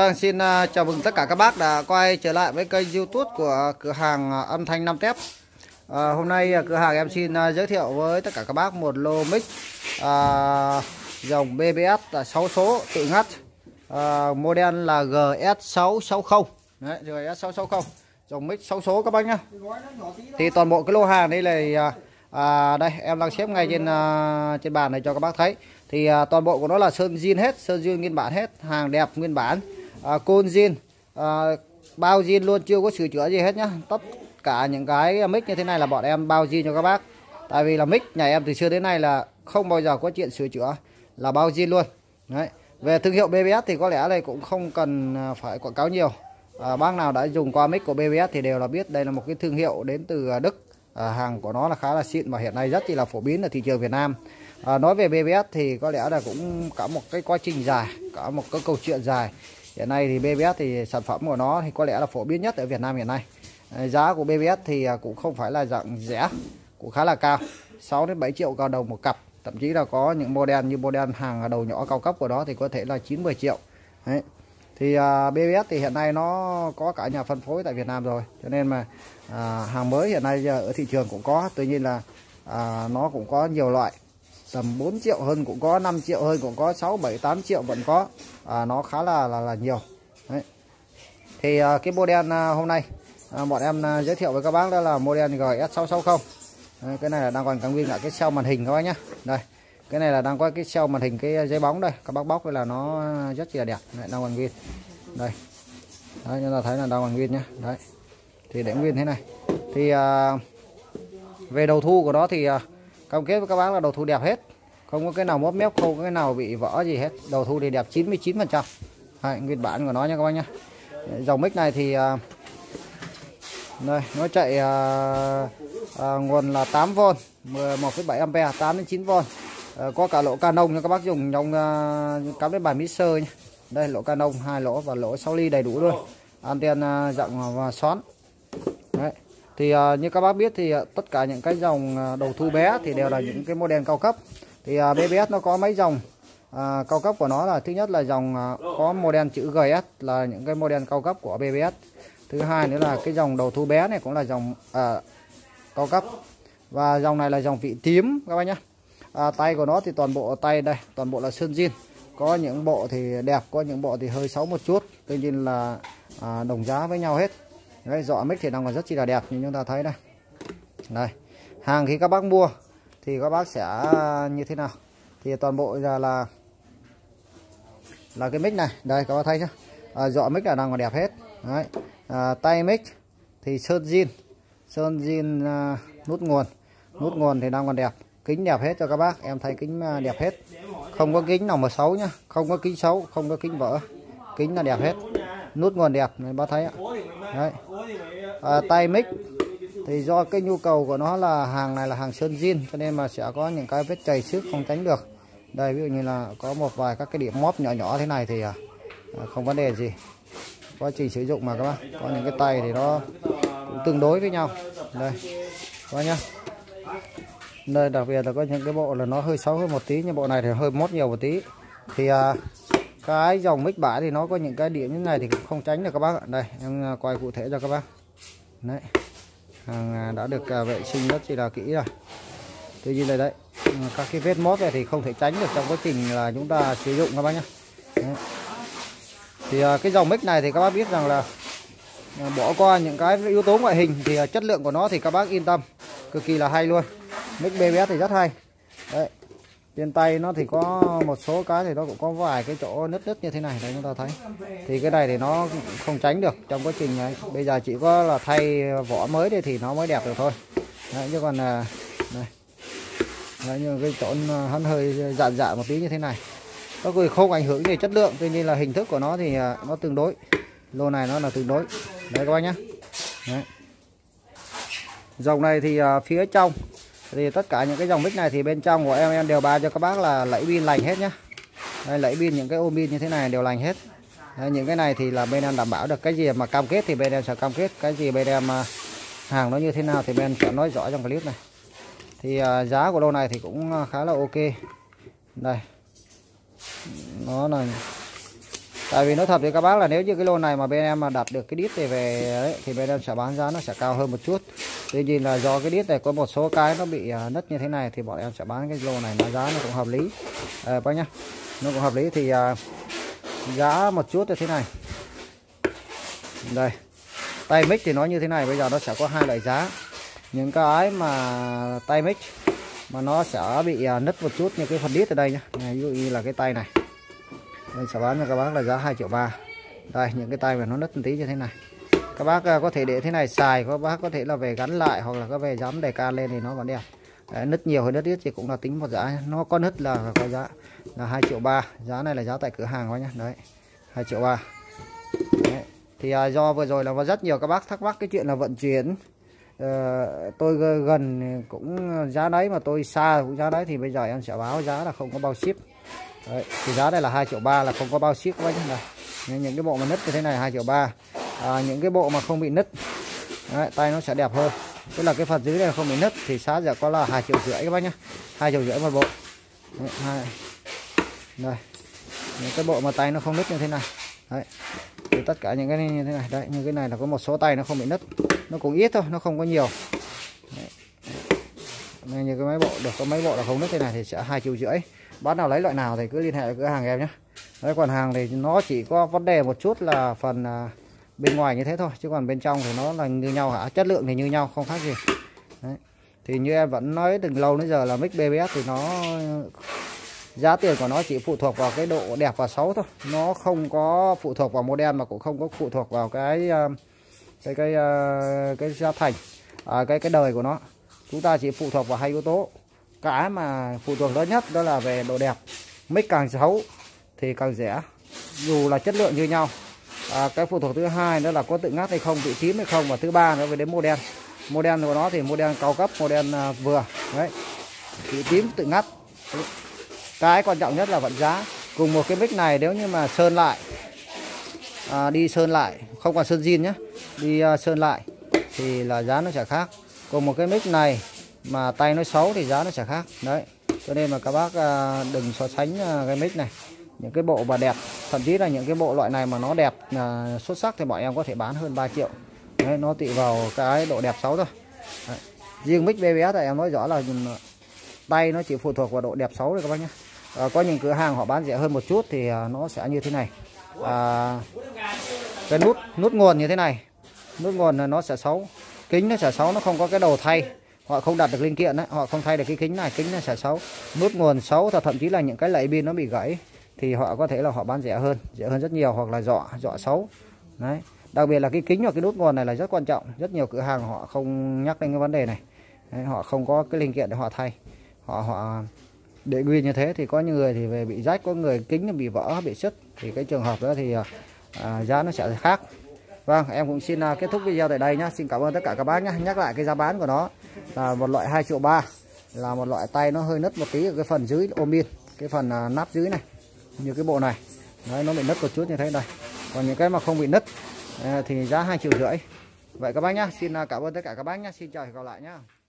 Xin chào mừng tất cả các bác đã quay trở lại với kênh YouTube của cửa hàng âm thanh 5 Tép. Hôm nay cửa hàng em xin giới thiệu với tất cả các bác một lô mic dòng BBS 6 số tự ngắt, model là GS660. Đấy, GS660 dòng mic 6 số các bác nhá. Thì toàn bộ cái lô hàng đây là đây em đang xếp ngay trên bàn này cho các bác thấy. Thì toàn bộ của nó là sơn zin hết, sơn zin nguyên bản hết, hàng đẹp nguyên bản, côn zin, bao zin luôn, chưa có sửa chữa gì hết nhá. Tất cả những cái mic như thế này là bọn em bao zin cho các bác. Tại vì là mic nhà em từ xưa đến nay là không bao giờ có chuyện sửa chữa, là bao zin luôn. Đấy. Về thương hiệu BBS thì có lẽ đây cũng không cần phải quảng cáo nhiều. Bác nào đã dùng qua mic của BBS thì đều là biết đây là một cái thương hiệu đến từ Đức. Hàng của nó là khá là xịn và hiện nay rất là phổ biến ở thị trường Việt Nam. Nói về BBS thì có lẽ là cũng cả một cái quá trình dài, cả một cái câu chuyện dài. Hiện nay thì BBS thì sản phẩm của nó thì có lẽ là phổ biến nhất ở Việt Nam hiện nay. Giá của BBS thì cũng không phải là dạng rẻ, cũng khá là cao, 6 đến 7 triệu cao đồng một cặp. Thậm chí là có những model như model hàng đầu nhỏ cao cấp của nó thì có thể là 9-10 triệu. Đấy. Thì BBS thì hiện nay nó có cả nhà phân phối tại Việt Nam rồi, cho nên mà hàng mới hiện nay ở thị trường cũng có. Tuy nhiên là nó cũng có nhiều loại, tầm 4 triệu hơn cũng có, 5 triệu hơn cũng có, 6, 7, 8 triệu vẫn có. Nó khá là nhiều. Đấy. Thì cái model hôm nay bọn em giới thiệu với các bác đó là model GS660. Đấy, cái này là đang còn gắn nguyên lại cái cell màn hình các bác nhá. Đây, cái này là đang có cái cell màn hình, cái giấy bóng đây, các bác bóc đây là nó rất là đẹp. Đấy, đang còn nguyên đây. Đấy, chúng ta thấy là đang còn nguyên nhá. Đấy, thì để nguyên thế này. Thì về đầu thu của nó thì cam kết với các bác là đầu thu đẹp hết, không có cái nào móp mép, không có cái nào bị vỡ gì hết. Đầu thu thì đẹp 99%. Nguyên bản của nó nha các bác nhá. Dòng mic này thì đây nó chạy nguồn là 8V, 11,7A, 8 đến 9V. Có cả lỗ Canon cho các bác dùng trong cắm đến bài mixer nhé. Đây lỗ Canon 2 lỗ và lỗ 6 ly đầy đủ luôn. Anten rộng và xoắn. Đấy. Thì như các bác biết thì tất cả những cái dòng đầu thu bé thì đều là những cái model cao cấp. Thì BBS nó có mấy dòng cao cấp của nó là thứ nhất là dòng có model chữ GS là những cái model cao cấp của BBS. Thứ hai nữa là cái dòng đầu thu bé này cũng là dòng cao cấp. Và dòng này là dòng vị tím các bác nhé. Tay của nó thì toàn bộ tay đây, toàn bộ là sơn zin. Có những bộ thì đẹp, có những bộ thì hơi xấu một chút. Tuy nhiên là đồng giá với nhau hết. Đấy, dọ mic thì đang còn rất chi là đẹp như chúng ta thấy đây. Đây, hàng khi các bác mua thì các bác sẽ như thế nào? Thì toàn bộ là cái mic này, đây các bác thấy nhá. Dọ mic là đang còn đẹp hết. Đấy. Tay mic thì sơn zin, nút nguồn thì đang còn đẹp, kính đẹp hết cho các bác. Em thấy kính đẹp hết, không có kính nào mà xấu nhá, không có kính xấu, không có kính vỡ, kính là đẹp hết, nút nguồn đẹp này bác thấy ạ. Đấy. Tay mic thì do cái nhu cầu của nó là hàng này là hàng sơn zin, cho nên mà sẽ có những cái vết chày xước không tránh được. Đây ví dụ như là có một vài các cái điểm móp nhỏ nhỏ thế này thì không vấn đề gì, quá trình sử dụng mà các bác. Có những cái tay thì nó cũng tương đối với nhau đây các bác nhá. Đây đặc biệt là có những cái bộ là nó hơi xấu hơn một tí, nhưng bộ này thì hơi móp nhiều một tí. Thì cái dòng mic bãi thì nó có những cái điểm như này thì cũng không tránh được các bác ạ. Đây em quay cụ thể cho các bác. Đấy, hàng đã được vệ sinh rất là kỹ rồi. Tuy nhiên là đấy, các cái vết móp này thì không thể tránh được trong quá trình là chúng ta sử dụng các bác nhé. Đấy. Thì cái dòng mic này thì các bác biết rằng là bỏ qua những cái yếu tố ngoại hình thì chất lượng của nó thì các bác yên tâm, cực kỳ là hay luôn. Mic BBS thì rất hay. Đấy. Trên tay nó thì có một số cái thì nó cũng có vài cái chỗ nứt như thế này đấy chúng ta thấy. Thì cái này thì nó không tránh được trong quá trình này. Bây giờ chỉ có là thay vỏ mới đi thì nó mới đẹp được thôi. Đấy, chứ còn đây. Đấy, nhưng cái chỗ hắn hơi dạn một tí như thế này. Nó không ảnh hưởng gì chất lượng, tuy nhiên là hình thức của nó thì nó tương đối. Lô này nó là tương đối. Đấy các bác nhé. Đấy. Dòng này thì phía trong thì tất cả những cái dòng mic này thì bên trong của em đều bao cho các bác là lẫy pin lành hết nhá. Đây, lẫy pin, những cái ôm pin như thế này đều lành hết. Đấy, những cái này thì là bên em đảm bảo được. Cái gì mà cam kết thì bên em sẽ cam kết, cái gì bên em hàng nó như thế nào thì bên em sẽ nói rõ trong clip này. Thì giá của lô này thì cũng khá là ok. Đây, nó là Tại vì nói thật với các bác là nếu như cái lô này mà bên em mà đặt được cái đít này về đấy, thì bên em sẽ bán giá nó sẽ cao hơn một chút. Tuy nhiên là do cái đít này có một số cái nó bị nứt như thế này thì bọn em sẽ bán cái lô này nó giá nó cũng hợp lý bác nhá, nó cũng hợp lý. Thì giá một chút là thế này. Đây, tay mic thì nó như thế này. Bây giờ nó sẽ có hai loại giá. Những cái mà tay mic mà nó sẽ bị nứt một chút như cái phần đít ở đây nhá. Này, ví dụ như là cái tay này, mình sẽ bán cho các bác là giá 2,3 triệu. Đây, những cái tay mà nó nứt một tí như thế này, các bác có thể để thế này xài, các bác có thể là về gắn lại hoặc là các về dám đề can lên thì nó vẫn đẹp. Đấy, nứt nhiều hay nứt ít thì cũng là tính một giá. Nó có nứt là có giá là 2,3 triệu. Giá này là giá tại cửa hàng các nhá. Đấy, 2,3 triệu. Đấy. Thì do vừa rồi là có rất nhiều các bác thắc mắc cái chuyện là vận chuyển. Tôi gần cũng giá đấy mà tôi xa cũng giá đấy, thì bây giờ em sẽ báo giá là không có bao ship. Đấy, thì giá đây là 2,3 triệu là không có bao ship các bác nhé. Những cái bộ mà nứt như thế này 2,3 triệu. Những cái bộ mà không bị nứt đấy, tay nó sẽ đẹp hơn, tức là cái phần dưới này không bị nứt thì giá sẽ có là 2,5 triệu các bác nhé. 2,5 triệu một bộ. Đấy, đây, những cái bộ mà tay nó không nứt như thế này. Đấy, thì tất cả những cái như thế này. Đấy, như cái này là có một số tay nó không bị nứt, nó cũng ít thôi, nó không có nhiều. Đấy. Nên như cái máy bộ được có mấy bộ là không nứt thế này thì sẽ 2,5 triệu. Bác nào lấy loại nào thì cứ liên hệ với cửa hàng em nhé. Đấy, còn hàng thì nó chỉ có vấn đề một chút là phần bên ngoài như thế thôi, chứ còn bên trong thì nó là như nhau hả? Chất lượng thì như nhau, không khác gì. Đấy. Thì như em vẫn nói từ lâu đến giờ là mic BBS thì nó giá tiền của nó chỉ phụ thuộc vào cái độ đẹp và xấu thôi, nó không có phụ thuộc vào model mà cũng không có phụ thuộc vào cái giá thành, cái đời của nó. Chúng ta chỉ phụ thuộc vào hai yếu tố. Cái mà phụ thuộc lớn nhất đó là về độ đẹp. Mic càng xấu thì càng rẻ, dù là chất lượng như nhau. Cái phụ thuộc thứ hai đó là có tự ngắt hay không, bị tím hay không, và thứ ba nữa về đến model. Model của nó thì model cao cấp, model vừa đấy, bị tím tự ngắt. Cái quan trọng nhất là vẫn giá. Cùng một cái mic này nếu như mà sơn lại, đi sơn lại, không còn sơn zin nhé, đi sơn lại thì là giá nó sẽ khác. Còn một cái mic này mà tay nó xấu thì giá nó sẽ khác. Đấy, cho nên mà các bác đừng so sánh cái mic này. Những cái bộ mà đẹp, thậm chí là những cái bộ loại này mà nó đẹp xuất sắc thì bọn em có thể bán hơn 3 triệu. Đấy, nó tùy vào cái độ đẹp xấu thôi. Đấy. Riêng mic BBS thì em nói rõ là tay nó chỉ phụ thuộc vào độ đẹp xấu rồi các bác nhé. Có những cửa hàng họ bán rẻ hơn một chút thì nó sẽ như thế này. Cái nút nguồn như thế này, nút nguồn nó sẽ xấu, kính nó sẽ xấu, nó không có cái đầu thay, họ không đặt được linh kiện đấy, họ không thay được cái kính này, kính nó sẽ xấu, nút nguồn xấu, thậm chí là những cái lẫy pin nó bị gãy thì họ có thể là họ bán rẻ hơn rất nhiều, hoặc là dọ xấu. Đấy, đặc biệt là cái kính và cái nút nguồn này là rất quan trọng, rất nhiều cửa hàng họ không nhắc đến cái vấn đề này. Đấy, họ không có cái linh kiện để họ thay, họ để nguyên như thế. Thì có những người thì về bị rách, có người kính bị vỡ, bị sứt, thì cái trường hợp đó thì giá nó sẽ khác. Vâng, em cũng xin kết thúc video tại đây nhá. Xin cảm ơn tất cả các bác nhé. Nhắc lại cái giá bán của nó là một loại 2,3 triệu, là một loại tay nó hơi nứt một tí ở cái phần dưới ôm in, cái phần nắp dưới này, như cái bộ này. Đấy, nó bị nứt một chút như thế này. Còn những cái mà không bị nứt thì giá 2,5 triệu. Vậy các bác nhá. Xin cảm ơn tất cả các bác nhé. Xin chào và hẹn gặp lại nhá.